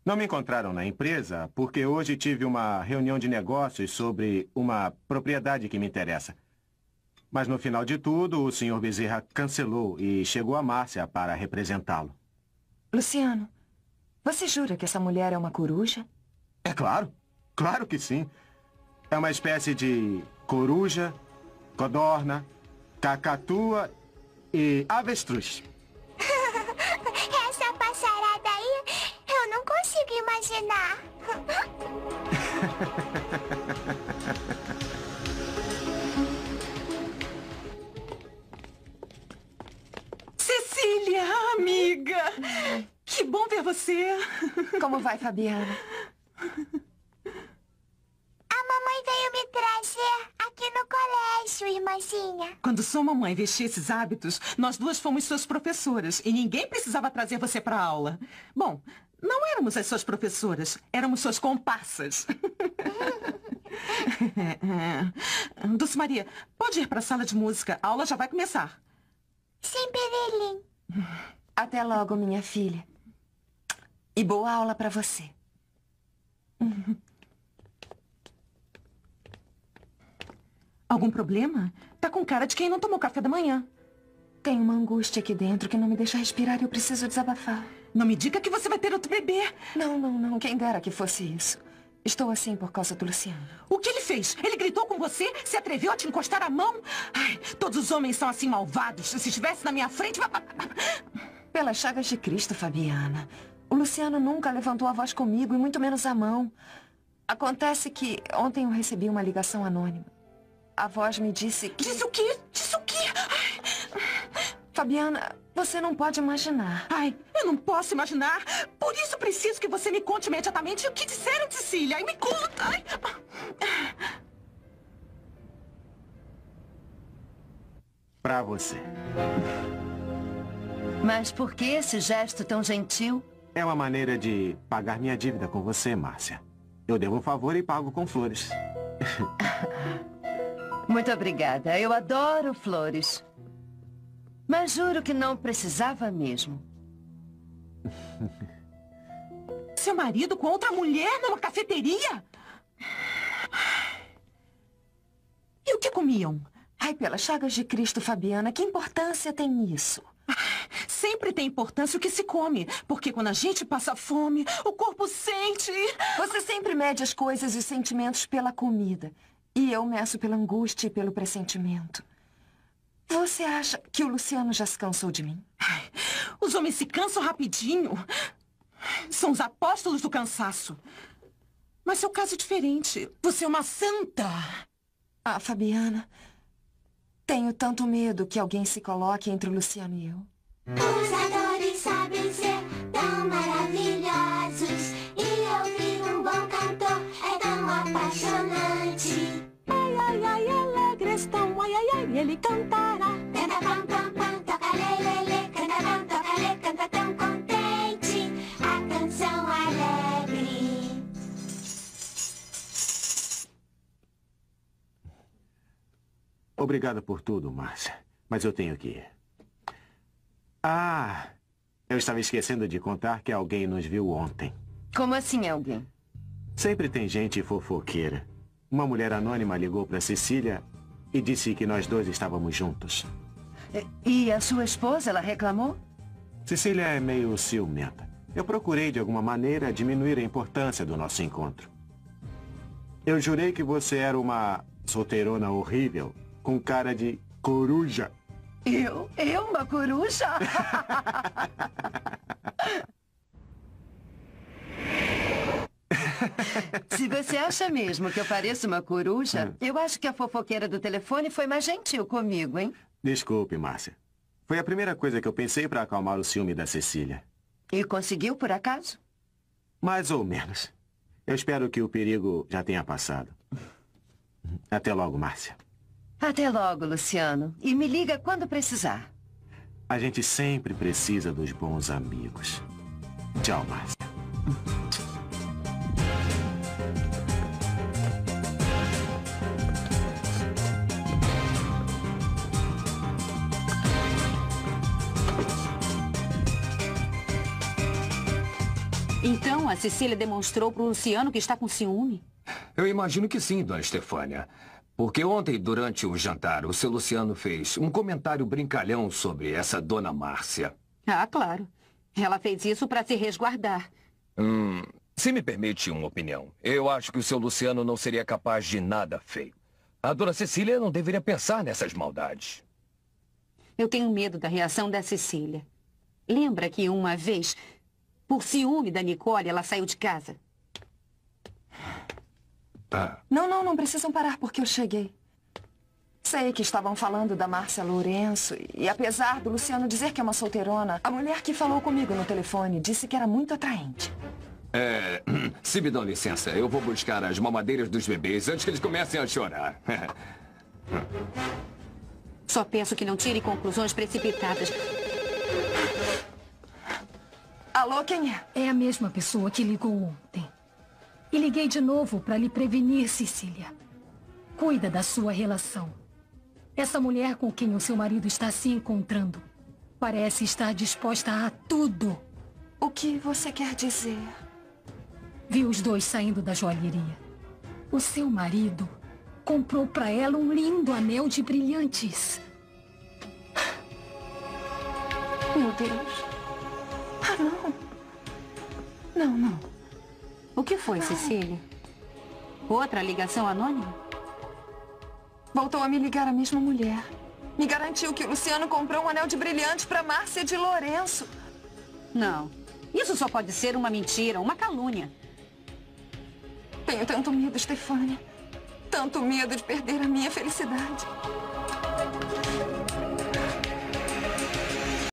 Não me encontraram na empresa porque hoje tive uma reunião de negócios sobre uma propriedade que me interessa. Mas no final de tudo, o Sr. Bezerra cancelou e chegou a Márcia para representá-lo. Luciano, você jura que essa mulher é uma coruja? É claro. Claro que sim. É uma espécie de coruja, codorna, cacatua e avestruz. Essa passarada aí, eu não consigo imaginar. Cecília, amiga! Que bom ver você! Como vai, Fabiana? A mamãe veio me trazer aqui no colégio, irmãzinha. Quando sua mamãe vestia esses hábitos, nós duas fomos suas professoras e ninguém precisava trazer você para aula. Bom, não éramos as suas professoras, éramos suas comparsas. Dulce Maria, pode ir para a sala de música, a aula já vai começar. Sim, Perelim. Até logo, minha filha. E boa aula para você. Algum problema? Tá com cara de quem não tomou café da manhã. Tem uma angústia aqui dentro que não me deixa respirar e eu preciso desabafar. Não me diga que você vai ter outro bebê. Não. Quem dera que fosse isso. Estou assim por causa do Luciano. O que ele fez? Ele gritou com você? Se atreveu a te encostar a mão? Ai, todos os homens são assim malvados. Se estivesse na minha frente... Pelas chagas de Cristo, Fabiana. O Luciano nunca levantou a voz comigo e muito menos a mão. Acontece que ontem eu recebi uma ligação anônima. A voz me disse que... Disse o quê? Disse o quê? Ai. Fabiana, você não pode imaginar. Ai, eu não posso imaginar. Por isso preciso que você me conte imediatamente o que disseram, Cecília. Ai, me conta. Ai. Pra você. Mas por que esse gesto tão gentil? É uma maneira de pagar minha dívida com você, Márcia. Eu devo um favor e pago com flores. Muito obrigada. Eu adoro flores. Mas juro que não precisava mesmo. Seu marido com outra mulher numa cafeteria? E o que comiam? Ai, pelas chagas de Cristo, Fabiana, que importância tem isso? Sempre tem importância o que se come, porque quando a gente passa fome, o corpo sente... Você sempre mede as coisas e os sentimentos pela comida. E eu meço pela angústia e pelo pressentimento. Você acha que o Luciano já se cansou de mim? Ai, os homens se cansam rapidinho. São os apóstolos do cansaço. Mas seu caso é diferente. Você é uma santa. Ah, Fabiana, tenho tanto medo que alguém se coloque entre o Luciano e eu. Os atores sabem ser tão maravilhosos e ouvir um bom cantor é tão apaixonante. Ai, alegres tão, ai, ele cantará. Canta pam pam pam, toca lelele, canta pam, toca lê, canta tão contente, a canção alegre. Obrigado por tudo, Márcia. Mas eu tenho que ir. Ah, eu estava esquecendo de contar que alguém nos viu ontem. Como assim alguém? Sempre tem gente fofoqueira. Uma mulher anônima ligou para Cecília e disse que nós dois estávamos juntos. E a sua esposa, ela reclamou? Cecília é meio ciumenta. Eu procurei de alguma maneira diminuir a importância do nosso encontro. Eu jurei que você era uma solteirona horrível, com cara de coruja. Eu, uma coruja? Se você acha mesmo que eu pareço uma coruja, eu acho que a fofoqueira do telefone foi mais gentil comigo, hein? Desculpe, Márcia. Foi a primeira coisa que eu pensei para acalmar o ciúme da Cecília. E conseguiu, por acaso? Mais ou menos. Eu espero que o perigo já tenha passado. Até logo, Márcia. Até logo, Luciano. E me liga quando precisar. A gente sempre precisa dos bons amigos. Tchau, Márcia. Então, a Cecília demonstrou pro Luciano que está com ciúme? Eu imagino que sim, dona Estefânia. Porque ontem, durante o jantar, o seu Luciano fez um comentário brincalhão sobre essa dona Márcia. Ah, claro. Ela fez isso para se resguardar. Se me permite uma opinião, eu acho que o seu Luciano não seria capaz de nada feio. A dona Cecília não deveria pensar nessas maldades. Eu tenho medo da reação da Cecília. Lembra que uma vez, por ciúme da Nicole, ela saiu de casa? Não precisam parar porque eu cheguei. Sei que estavam falando da Márcia Lourenço e apesar do Luciano dizer que é uma solteirona, a mulher que falou comigo no telefone disse que era muito atraente. Se me dão licença, eu vou buscar as mamadeiras dos bebês antes que eles comecem a chorar. Só peço que não tire conclusões precipitadas. Alô, quem é? É a mesma pessoa que ligou ontem. E liguei de novo para lhe prevenir, Cecília. Cuida da sua relação. Essa mulher com quem o seu marido está se encontrando parece estar disposta a tudo. O que você quer dizer? Vi os dois saindo da joalheria. O seu marido comprou para ela um lindo anel de brilhantes. Meu Deus. Não. O que foi, Cecília? Outra ligação anônima? Voltou a me ligar a mesma mulher. Me garantiu que o Luciano comprou um anel de brilhante para Márcia de Lourenço. Não. Isso só pode ser uma mentira, uma calúnia. Tenho tanto medo, Stefânia. Tanto medo de perder a minha felicidade.